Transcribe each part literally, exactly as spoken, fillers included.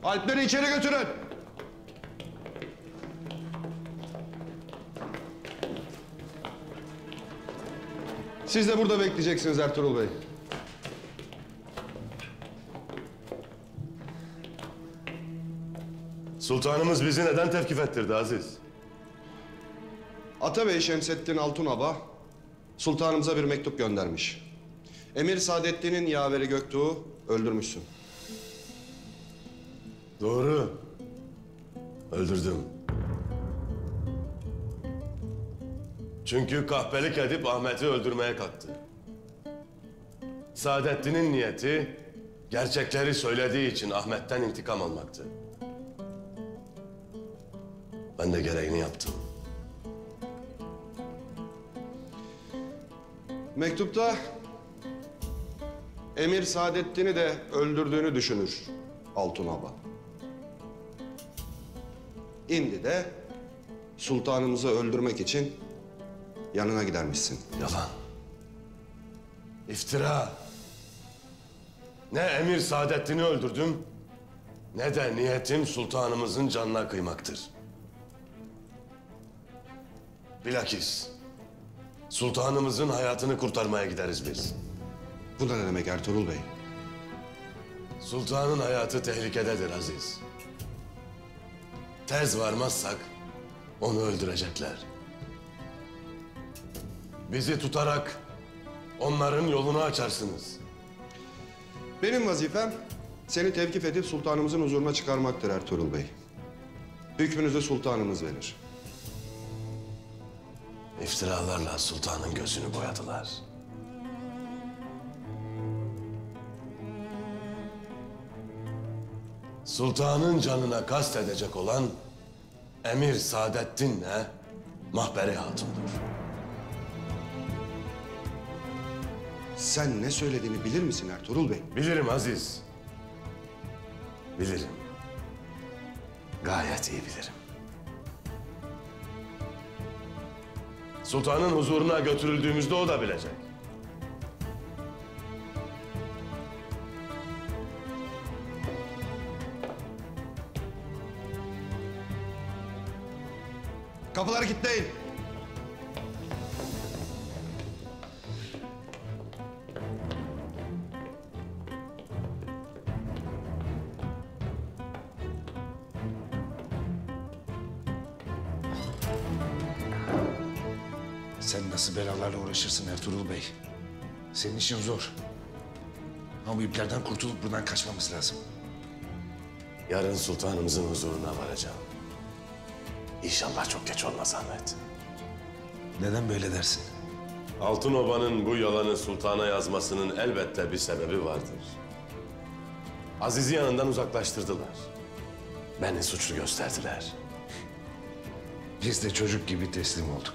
Alpleri içeri götürün. Siz de burada bekleyeceksiniz Ertuğrul Bey. Sultanımız bizi neden tevkif ettirdi Aziz? Atabey Şemsettin Altunaba sultanımıza bir mektup göndermiş. Emir Saadettin'in yaveri Göktuğ'u öldürmüşsün. Doğru. Öldürdüm. Çünkü kahpelik edip Ahmet'i öldürmeye kalktı. Saadettin'in niyeti gerçekleri söylediği için Ahmet'ten intikam almaktı. Ben de gereğini yaptım. Mektupta Emir Saadettin'i de öldürdüğünü düşünür Altunaba. İndi de sultanımızı öldürmek için yanına gidermişsin. Yalan. İftira. Ne Emir Saadettin'i öldürdüm, ne de niyetim sultanımızın canına kıymaktır. Bilakis sultanımızın hayatını kurtarmaya gideriz biz. Bu da ne demek Ertuğrul Bey? Sultanın hayatı tehlikededir Aziz. Tez varmazsak onu öldürecekler. Bizi tutarak onların yolunu açarsınız. Benim vazifem seni tevkif edip sultanımızın huzuruna çıkarmaktır Ertuğrul Bey. Hükmünüzü sultanımız verir. İftiralarla sultanın gözünü boyadılar. Sultanın canına kast edecek olan Emir Saadettin'le Mahperi Hatun'dur. Sen ne söylediğini bilir misin Ertuğrul Bey? Bilirim Aziz. Bilirim. Gayet iyi bilirim. Sultanın huzuruna götürüldüğümüzde o da bilecek. Kapıları kilitleyin. Sen nasıl belalarla uğraşırsın Ertuğrul Bey? Senin işin zor. Ama bu iplerden kurtulup buradan kaçmamız lazım. Yarın sultanımızın huzuruna varacağım. İnşallah çok geç olmaz Ahmet. Neden böyle dersin? Altınoba'nın bu yalanı sultana yazmasının elbette bir sebebi vardır. Aziz'i yanından uzaklaştırdılar. Beni suçlu gösterdiler. Biz de çocuk gibi teslim olduk.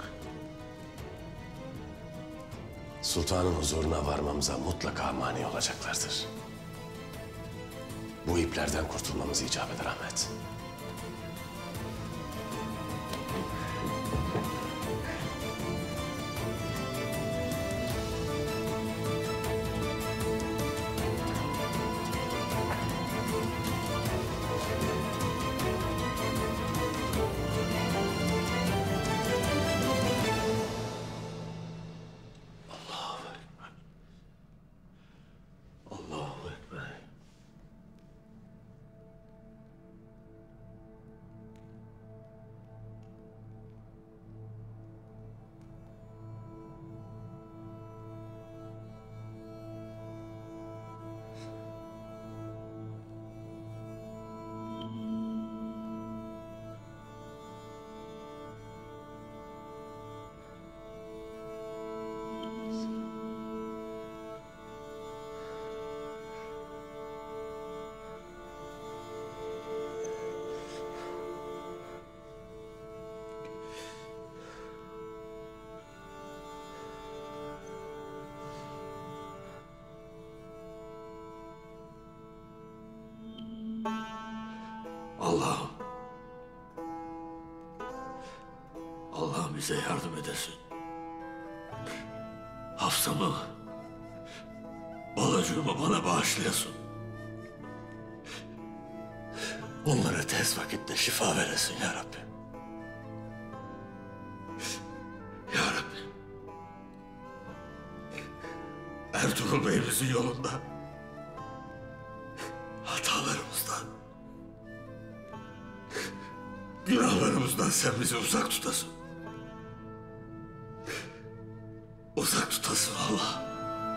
Sultanın huzuruna varmamıza mutlaka mani olacaklardır. Bu iplerden kurtulmamız icap eder Ahmet. Allah'ım, Allah'ım bize yardım edesin. Hafsa'mı, balacığımı bana bağışlayasın. onlara tez vakitte şifa veresin ya Rabbi. Ya Rabbi. Ertuğrul Bey'imizin yolunda hatalarımızdan, günahlarımızdan sen bizi uzak tutasın. Uzak tutasın Allah.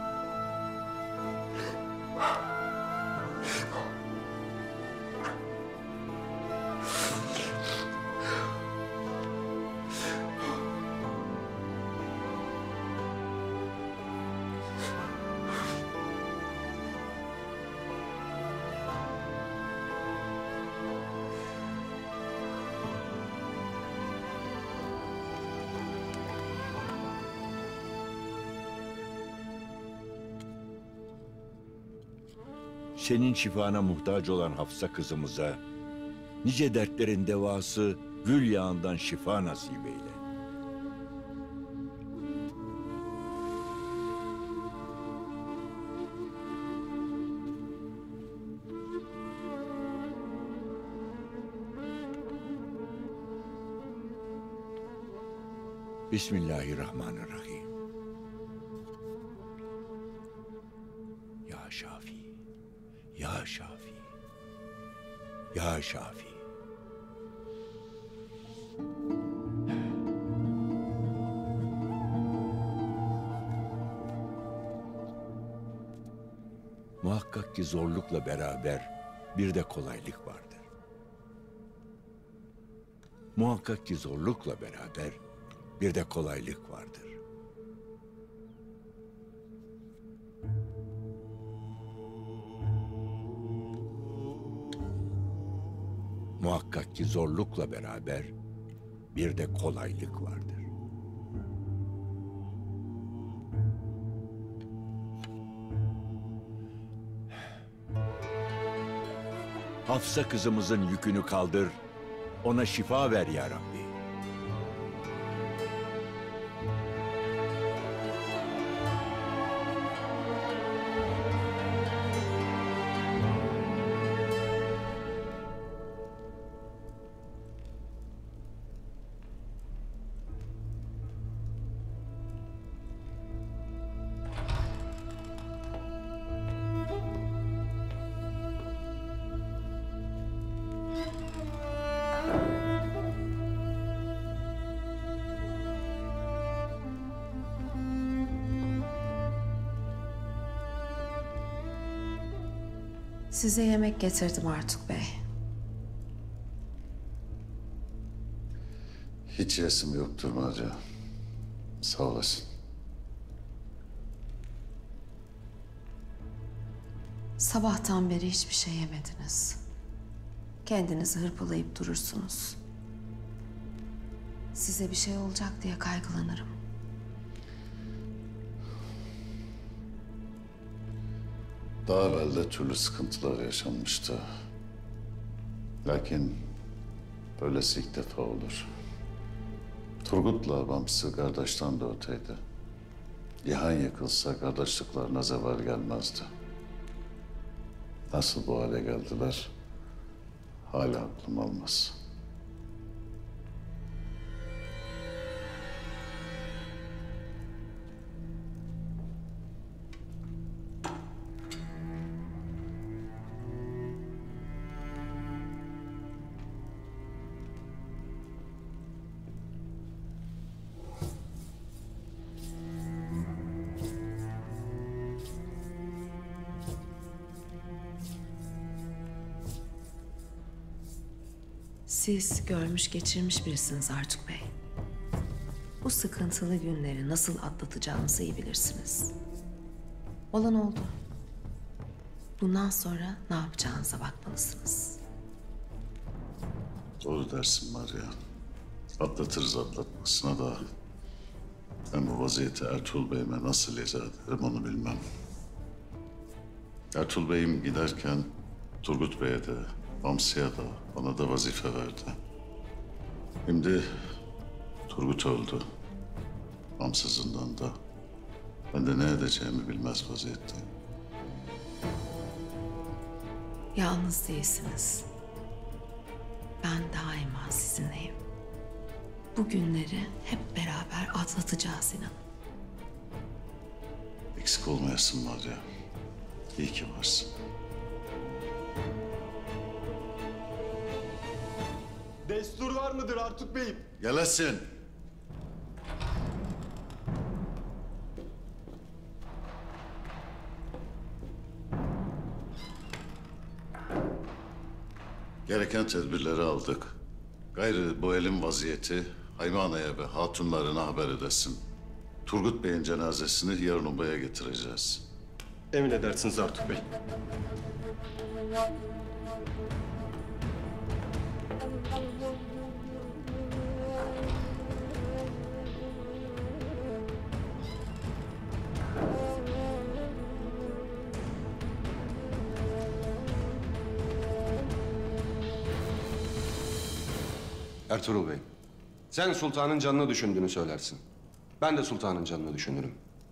Senin şifana muhtaç olan Hafsa kızımıza nice dertlerin devası gül yağından şifa nasip eyle. Bismillahirrahmanirrahim. Ya Şafi, Ya Şafi, Ya Şafi. Muhakkak ki zorlukla beraber bir de kolaylık vardır. Muhakkak ki zorlukla beraber bir de kolaylık vardır. Muhakkak ki zorlukla beraber bir de kolaylık vardır. Hafsa kızımızın yükünü kaldır, ona şifa ver ya Rabbi. Size yemek getirdim Artuk Bey. Hiç resim yoktur Maria. Sağ olasın. Sabahtan beri hiçbir şey yemediniz. Kendinizi hırpalayıp durursunuz. Size bir şey olacak diye kaygılanırım. Daha evvel de türlü sıkıntılar yaşanmıştı. Lakin böylesi ilk defa olur. Turgut'la Bamsı kardeşten de öteydi. İhan yıkılsa kardeşliklerine zeval gelmezdi. Nasıl bu hale geldiler, hala aklım almaz. Siz görmüş geçirmiş birisiniz Artuk Bey. Bu sıkıntılı günleri nasıl atlatacağınızı iyi bilirsiniz. Olan oldu. Bundan sonra ne yapacağınıza bakmalısınız. Doğru dersin Maria. Atlatırız atlatmasına da. Ben bu vaziyeti Ertuğrul Bey'ime nasıl izah ederim onu bilmem. Ertuğrul Bey'im giderken Turgut Bey'e de, Bamsı'ya da, bana da vazife verdi. Şimdi Turgut öldü. Bamsı zindanda. Ben de ne edeceğimi bilmez vaziyetteyim. Yalnız değilsiniz. Ben daima sizinleyim. Bu günleri hep beraber atlatacağız inanın. Eksik olmayasın var ya. İyi ki varsın. Destur var mıdır Artuk Bey'im? Gelesin. Gereken tedbirleri aldık. Gayrı bu elin vaziyeti Haymana'ya ve hatunlarına haber edesin. Turgut Bey'in cenazesini yarın obaya getireceğiz. Emredersiniz Artuk Bey. Ertuğrul Bey, sen sultanın canını düşündüğünü söylersin. Ben de sultanın canını düşünürüm.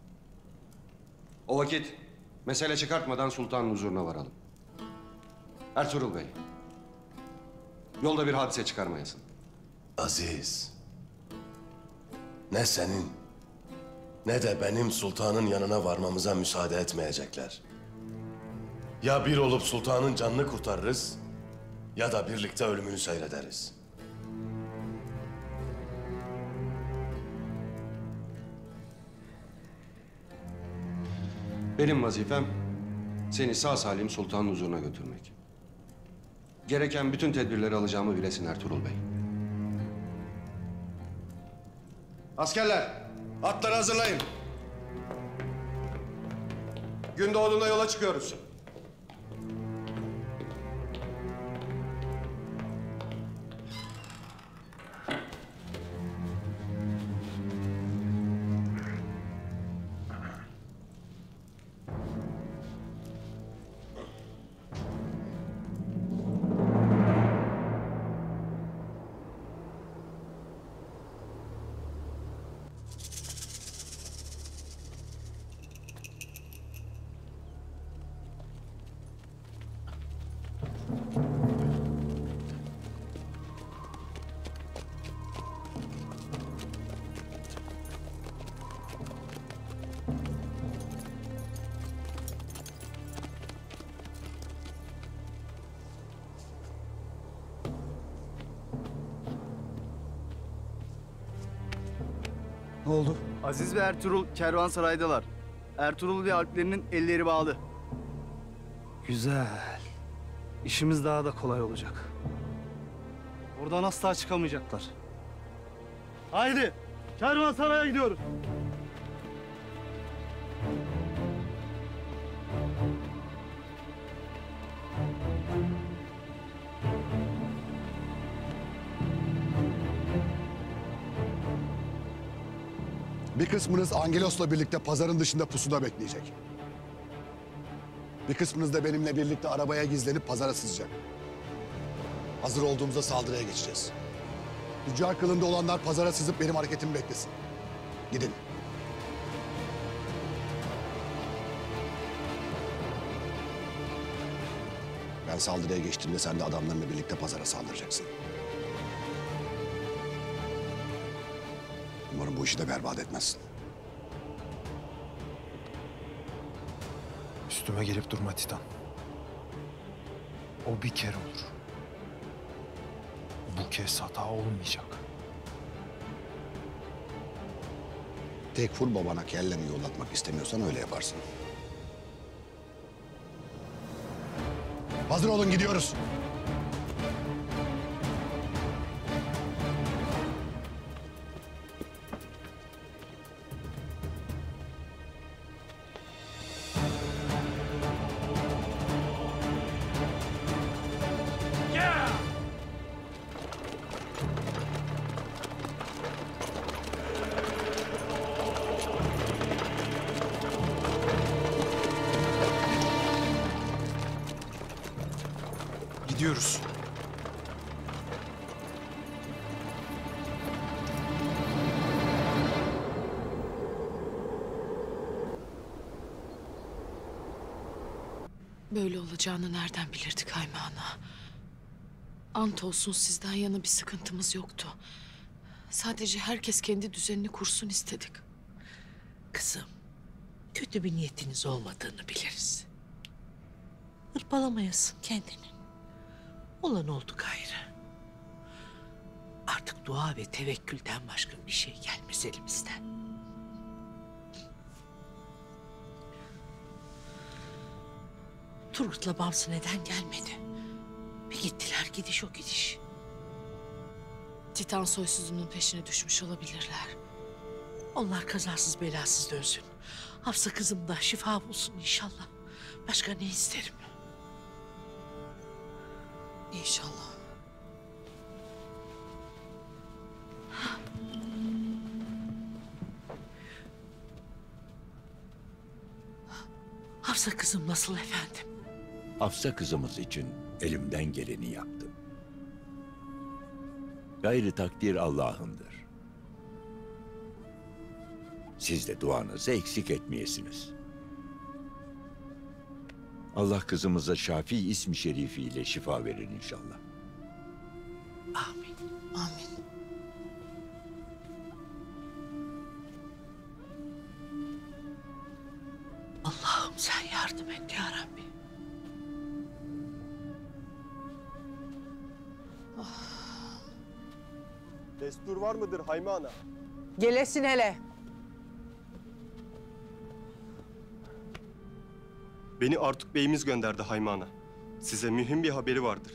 O vakit mesele çıkartmadan sultanın huzuruna varalım. Ertuğrul Bey, yolda bir hadise çıkarmayasın. Aziz, ne senin ne de benim sultanın yanına varmamıza müsaade etmeyecekler. Ya bir olup sultanın canını kurtarırız ya da birlikte ölümünü seyrederiz. Benim vazifem seni sağ salim sultanın huzuruna götürmek. Gereken bütün tedbirleri alacağımı bilesin Ertuğrul Bey. Askerler, atları hazırlayın. Gün doğduğunda yola çıkıyoruz. Ne oldu? Aziz ve Ertuğrul kervansaraydalar. Ertuğrul ve alplerinin elleri bağlı. Güzel. İşimiz daha da kolay olacak. Oradan asla çıkamayacaklar. Haydi, kervansaraya gidiyoruz. Bir kısmınız Angelos'la birlikte pazarın dışında pusuda bekleyecek. Bir kısmınız da benimle birlikte arabaya gizlenip pazara sızacak. Hazır olduğumuzda saldırıya geçeceğiz. Tüccar kılığında olanlar pazara sızıp benim hareketimi beklesin. Gidin. Ben saldırıya geçtiğimde sen de adamlarınla birlikte pazara saldıracaksın. Umarım bu işi de berbat etmezsin. Üstüme gelip durma Titan. O bir kere olur. Bu kez hata olmayacak. Tekfur babana kellemi yollatmak istemiyorsan öyle yaparsın. Hazır olun, gidiyoruz. Gidiyoruz. Böyle olacağını nereden bilirdik Haymana? Ant olsun sizden yana bir sıkıntımız yoktu. Sadece herkes kendi düzenini kursun istedik. Kızım, kötü bir niyetiniz olmadığını biliriz. Hırpalamayasın kendini. Olan oldu gayrı. Artık dua ve tevekkülden başka bir şey gelmez elimizden. Turgut'la Bamsı neden gelmedi? Bir gittiler gidiş o gidiş. Titan soysuzunun peşine düşmüş olabilirler. Onlar kazasız belasız dönsün. Hafsa kızım da şifa bulsun inşallah. Başka ne isterim? İnşallah. Hafsa kızım nasıl efendim? Hafsa kızımız için elimden geleni yaptım. Gayrı takdir Allah'ındır. Siz de duanızı eksik etmeyesiniz. Allah kızımıza Şafi ismi şerifiyle şifa verir inşallah. Amin. Amin. Allah'ım sen yardım et ya Rabbi. Destur var mıdır Hayme Ana? Gelesin hele. Beni Artuk Bey'imiz gönderdi Hayme Ana. Size mühim bir haberi vardır.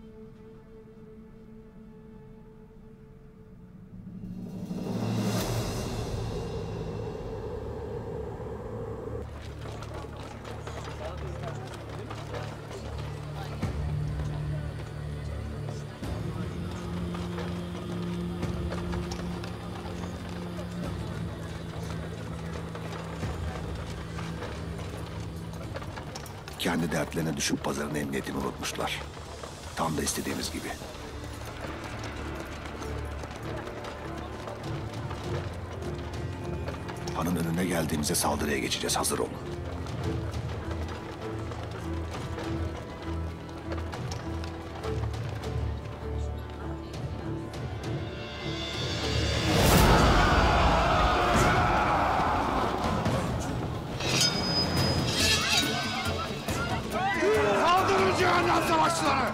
Kendi dertlerine düşüp pazarın emniyetini unutmuşlar. Tam da istediğimiz gibi. Hanın önüne geldiğimizde saldırıya geçeceğiz. Hazır olun. Kaldırın cehennem savaşçıları!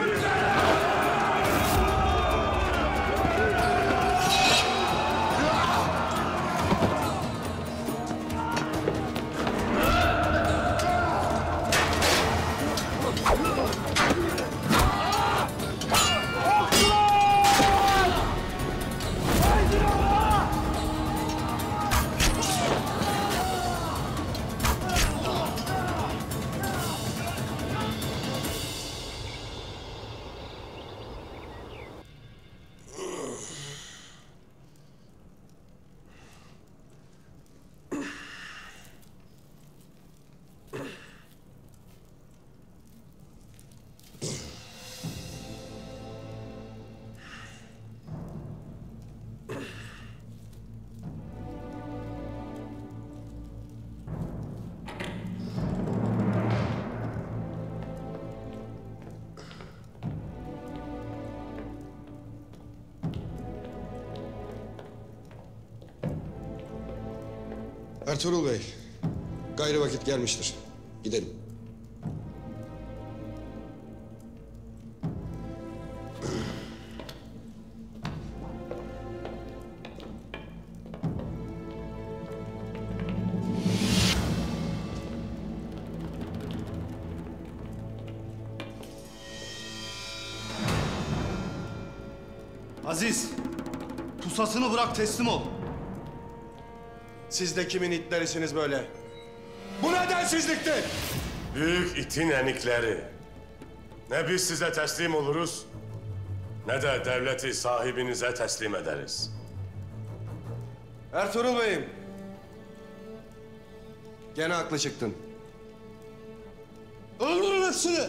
Ertuğrul Bey, gayrı vakit gelmiştir. Gidelim. Aziz, pusasını bırak teslim ol. Siz de kimin itlerisiniz böyle? Bu nedensizliktir! Büyük itin enikleri. Ne biz size teslim oluruz, ne de devleti sahibinize teslim ederiz. Ertuğrul Bey'im. Gene haklı çıktın. Öldürün hepsini!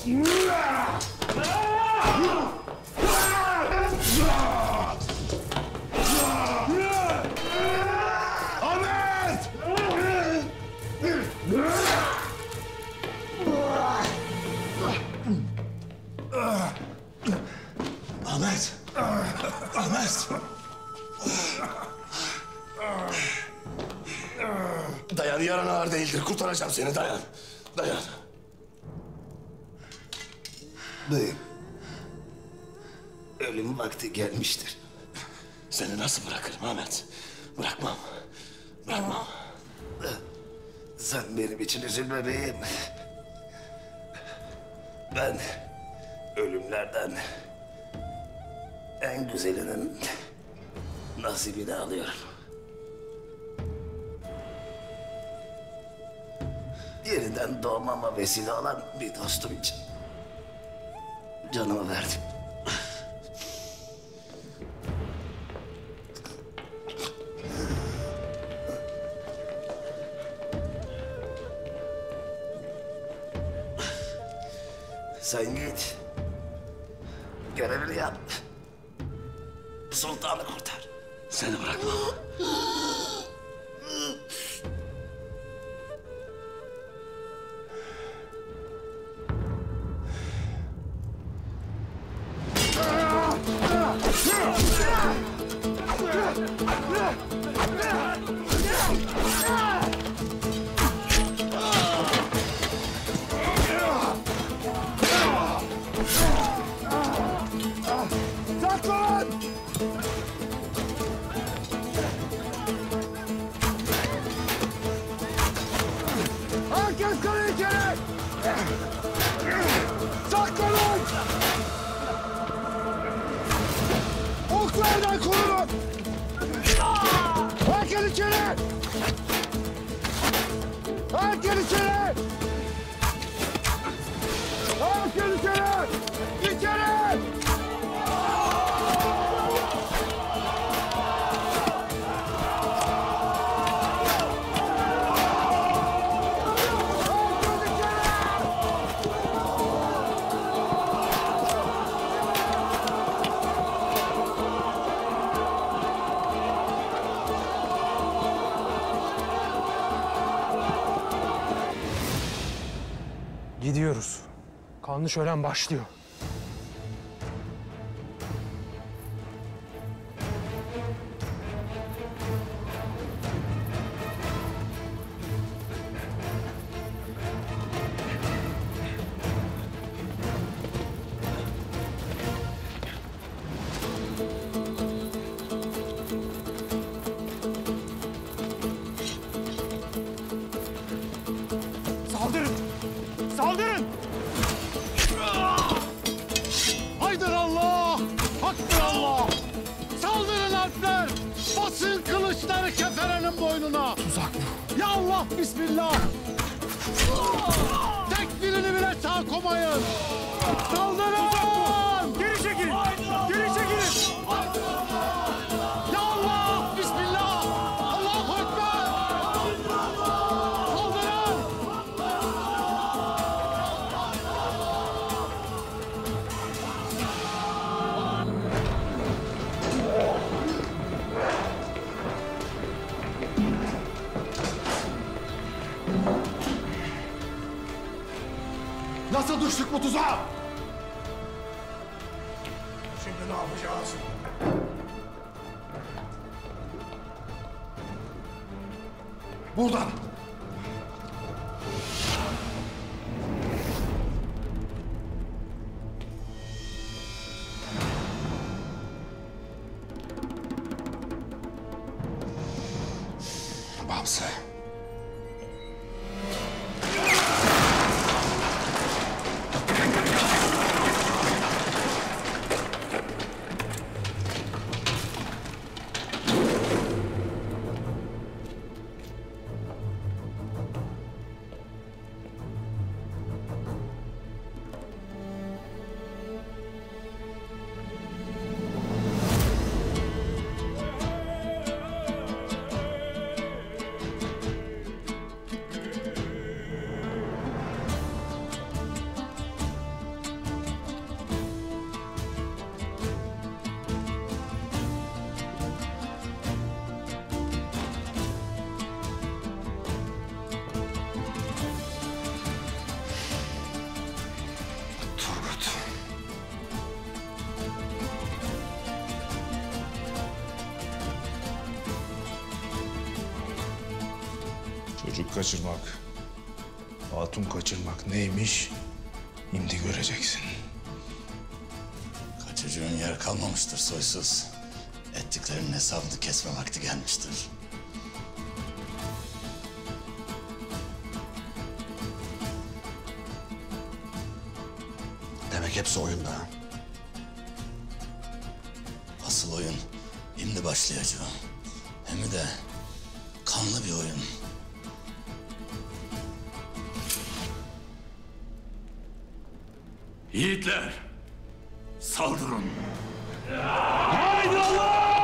Ahmet! Ahmet! Ahmet! Dayan, yaran ağır değildir. Kurtaracağım seni, dayan. Dayan. Beyim, ölüm vakti gelmiştir. Seni nasıl bırakırım Ahmet? Bırakmam. Bırakmam. Sen benim için üzülme beyim. Ben ölümlerden en güzelinin nasibini alıyorum. Yeniden doğmama vesile olan bir dostum için canımı verdim. Sen git. Görevini yap. Sultanı kurtar. Seni bırakmam. Saklan! Herkes kalın içeri! Saklanın! Oklardan korunun! Herkes içeri! Herkes içeri! Herkes içeri! İçeri! Gidiyoruz. Kanlı şölen başlıyor. Saldırın! Saldırın! Haydır Allah! Haktır Allah! Saldırın Alpler! Basın kılıçları keferenin boynuna! Tuzak bu! Ya Allah, bismillah! Tek birini bile sağ komayın! Saldırın! Geri çekilin! Geri çekilin! Ya Allah, bismillah! Allahu Ekber! Saldırın! Nasıl düştük bu tuzağa? Şimdi ne yapacağız? Buradan. Bamsı. Çocuk kaçırmak, hatun kaçırmak neymiş? Şimdi göreceksin. Kaçacağın yer kalmamıştır soysuz. Ettiklerinin hesabını kesme vakti gelmiştir. Demek hepsi oyunda. ha? Asıl oyun şimdi başlayacak. Hem de kanlı bir oyun. Yiğitler, saldırın. Haydi Allah!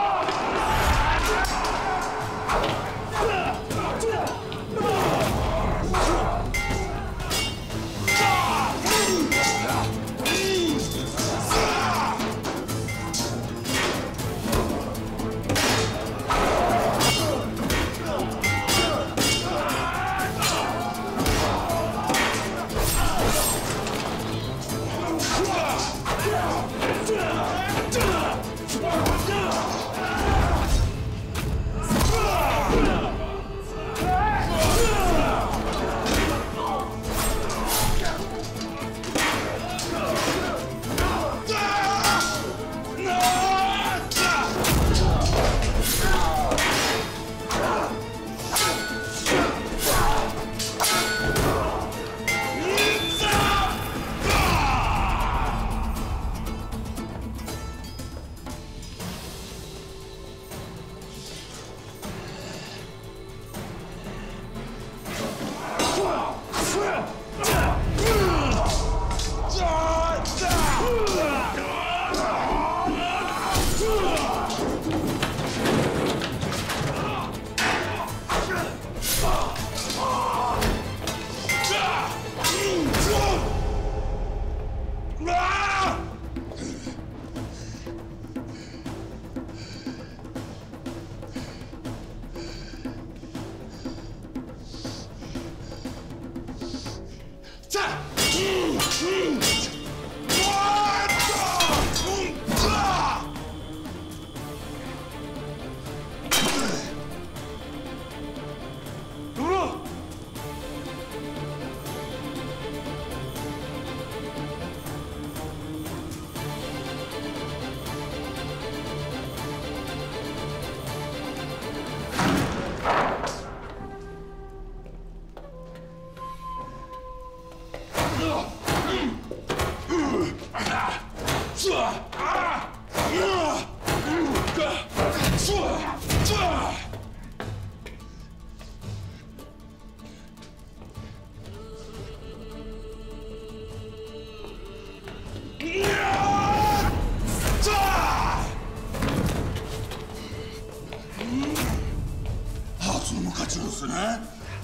Hatunumu kaçırırsın ha?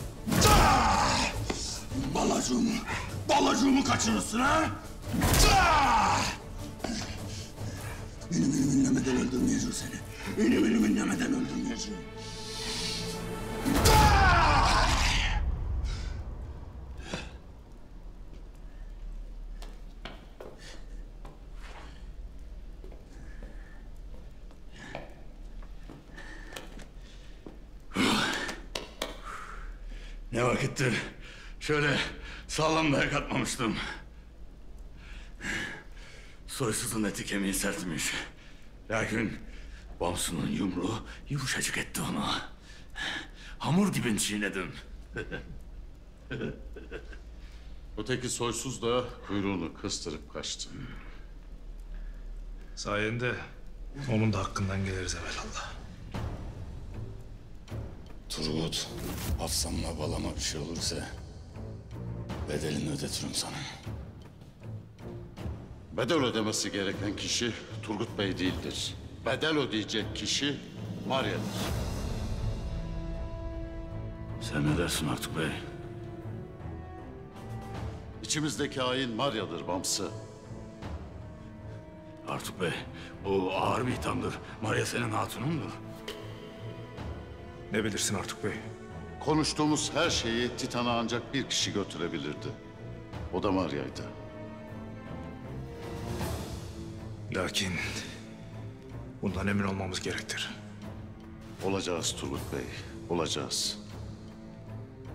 Balacığımı, balacığımı kaçırırsın ha? Benim benim inlemeden öldürmeyeceğim seni. Benim benim inlemeden öldürmeyeceğim. Ne vakittir şöyle sağlam dayak atmamıştım. Soysuzun eti kemiği sertmiş. Lakin Bamsu'nun yumruğu yumuşacık etti onu. Hamur gibi çiğnedim. Öteki soysuz da kuyruğunu kıstırıp kaçtı. Sayende onun da hakkından geliriz evvelallah. Turgut, Hafsam'la balama bir şey olursa bedelini ödetirim sana. Bedel ödemesi gereken kişi Turgut Bey değildir. Bedel ödeyecek kişi Marya'dır. Sen ne dersin artık bey? İçimizdeki hain Marya'dır Bamsı. Artık bey, bu ağır bir ithamdır. Maria senin hatunundur. Ne bilirsin Artuk Bey? Konuştuğumuz her şeyi Titan'a ancak bir kişi götürebilirdi. O da Marya'ydı. Lakin bundan emin olmamız gerektir. Olacağız Turgut Bey, olacağız.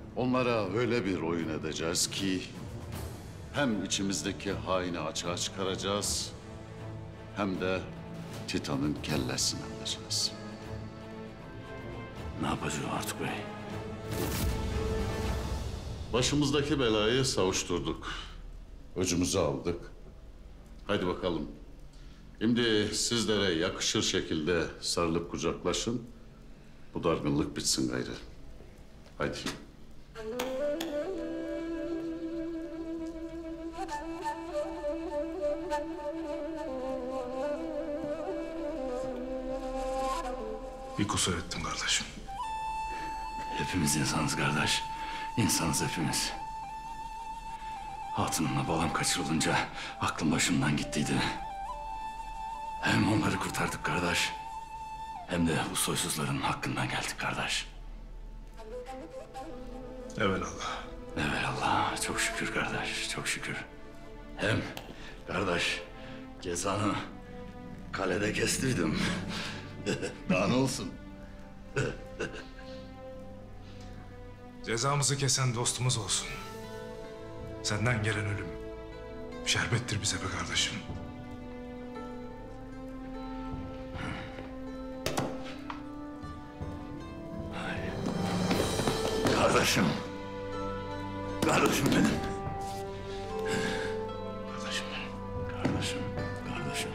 Onlara öyle bir oyun edeceğiz ki hem içimizdeki haini açığa çıkaracağız hem de Titan'ın kellesini alacağız. Ne yapacağız Artuk Bey? Başımızdaki belayı savuşturduk. Öcümüzü aldık. Haydi bakalım. Şimdi sizlere yakışır şekilde sarılıp kucaklaşın. Bu dargınlık bitsin gayrı. Haydi. Bir kusur ettim kardeşim. Hepimiz insanız kardeş. İnsanız hepimiz. Hatunumla balam kaçırılınca aklım başımdan gittiydi. Hem onları kurtardık kardeş. Hem de bu soysuzların hakkından geldik kardeş. Evelallah. Evelallah. Çok şükür kardeş. Çok şükür. Hem kardeş cezanı kalede kestiydim. Daha ne olsun? Cezamızı kesen dostumuz olsun. Senden gelen ölüm şerbettir bize be kardeşim. Kardeşim. Kardeşim benim. Kardeşim benim. Kardeşim. Kardeşim.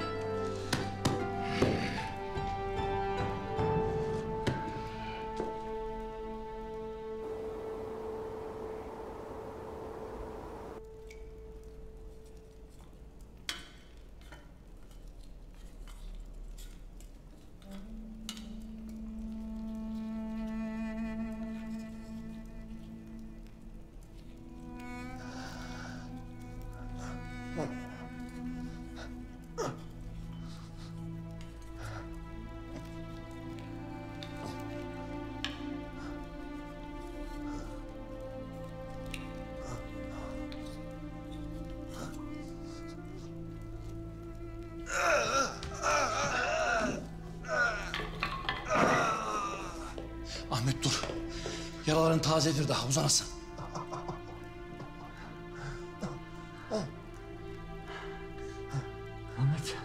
Ahmet dur. Yaraların tazedir daha, uzanasın. Ahmet.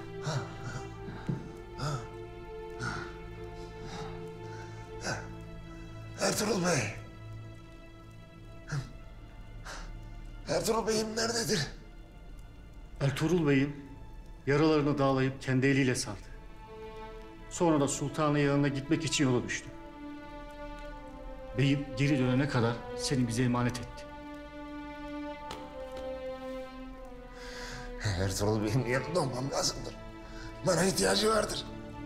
Ertuğrul Bey. Ertuğrul Bey'im nerededir? Ertuğrul Bey'in yaralarını dağlayıp kendi eliyle sardı. Sonra da sultanın yanına gitmek için yola düştü. Beyim geri dönene kadar seni bize emanet etti. Ertuğrul Bey'im yanında olmam lazımdır. Bana ihtiyacı vardır.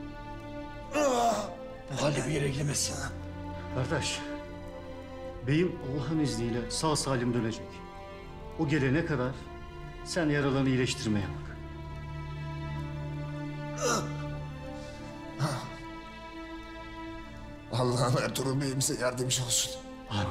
Bu halde bir yere gidemezsin. Kardeş, beyim Allah'ın izniyle sağ salim dönecek. O gelene kadar sen yaralarını iyileştirmeye bak. Allah'ım Ertuğrul Bey'im size yardımcı olsun. Amin.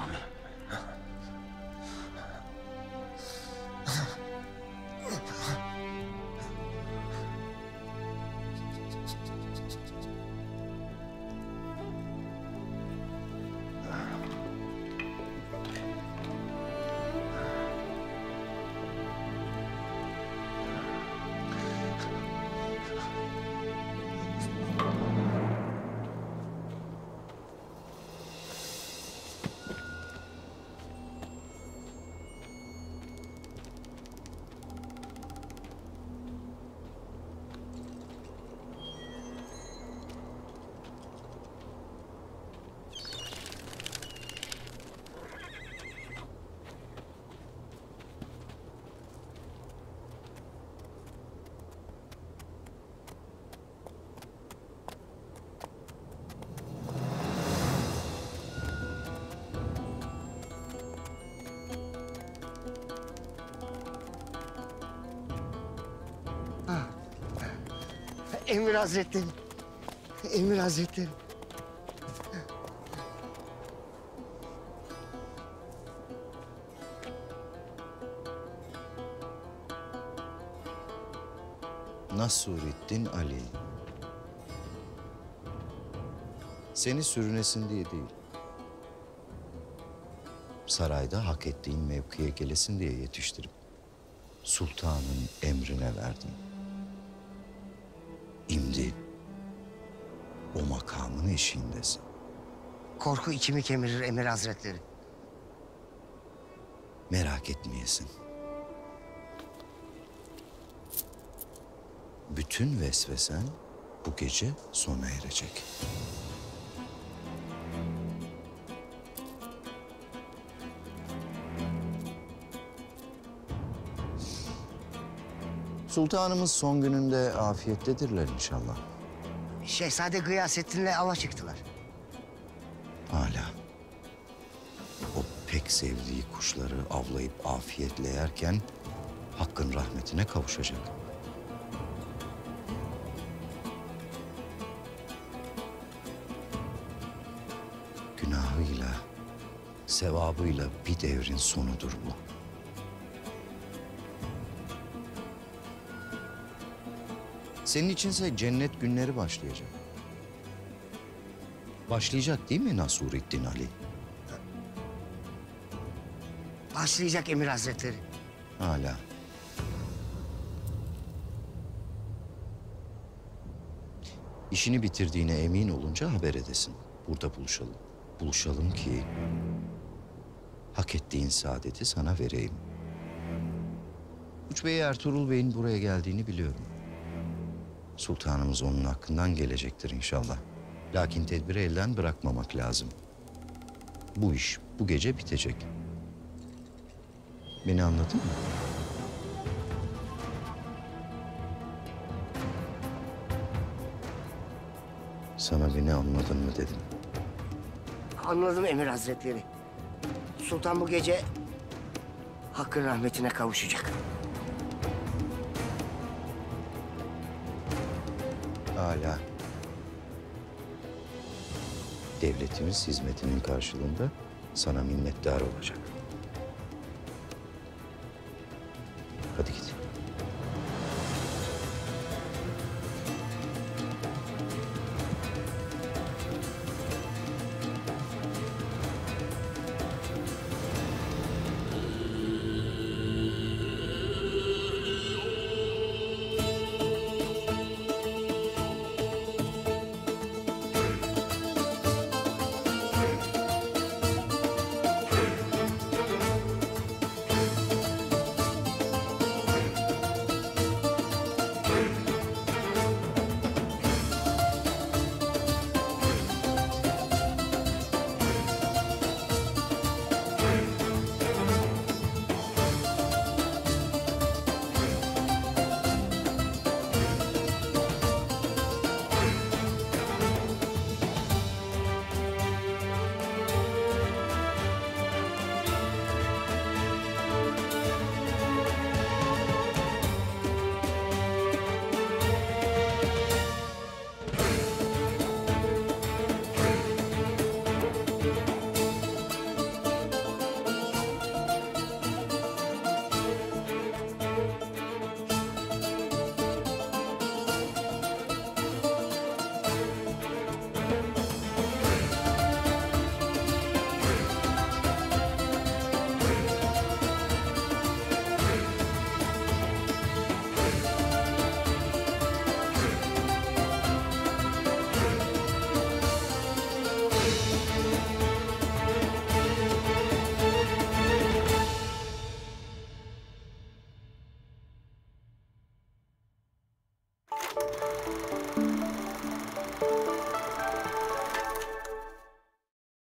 Emir Hazretleri. Emir Hazretleri. Nasrettin Ali. Seni sürünesin diye değil. sarayda hak ettiğin mevkiye gelesin diye yetiştirip sultanın emrine verdim. Şimdi o makamın eşiğindesin. Korku içimi kemirir Emir Hazretleri. Merak etmeyesin. Bütün vesvesen bu gece sona erecek. Sultanımız son gününde afiyettedirler inşallah. Şehzade Gıyasettin'le ava çıktılar. Hala. O pek sevdiği kuşları avlayıp afiyetle yerken Hakk'ın rahmetine kavuşacak. Günahıyla, sevabıyla bir devrin sonudur bu. Senin içinse cennet günleri başlayacak. Başlayacak değil mi Nasurettin Ali? Başlayacak Emir Hazretleri. Hala. İşini bitirdiğine emin olunca haber edesin. Burada buluşalım. Buluşalım ki hak ettiğin saadeti sana vereyim. Uç Bey Ertuğrul Bey'in buraya geldiğini biliyorum. Sultanımız onun hakkından gelecektir inşallah. Lakin tedbiri elden bırakmamak lazım. Bu iş bu gece bitecek. Beni anladın mı? Sana beni anladın mı dedim. Anladım Emir Hazretleri. Sultan bu gece Hakk'ın rahmetine kavuşacak. Hala. Devletimiz hizmetinin karşılığında sana minnettar olacak. Hadi git.